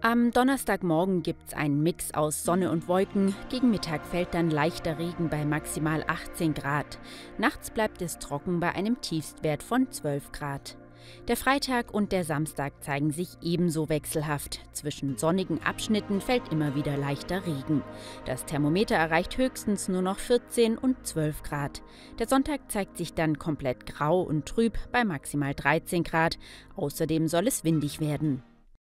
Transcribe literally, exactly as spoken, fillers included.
Am Donnerstagmorgen gibt's einen Mix aus Sonne und Wolken. Gegen Mittag fällt dann leichter Regen bei maximal achtzehn Grad. Nachts bleibt es trocken bei einem Tiefstwert von zwölf Grad. Der Freitag und der Samstag zeigen sich ebenso wechselhaft. Zwischen sonnigen Abschnitten fällt immer wieder leichter Regen. Das Thermometer erreicht höchstens nur noch vierzehn und zwölf Grad. Der Sonntag zeigt sich dann komplett grau und trüb bei maximal dreizehn Grad. Außerdem soll es windig werden.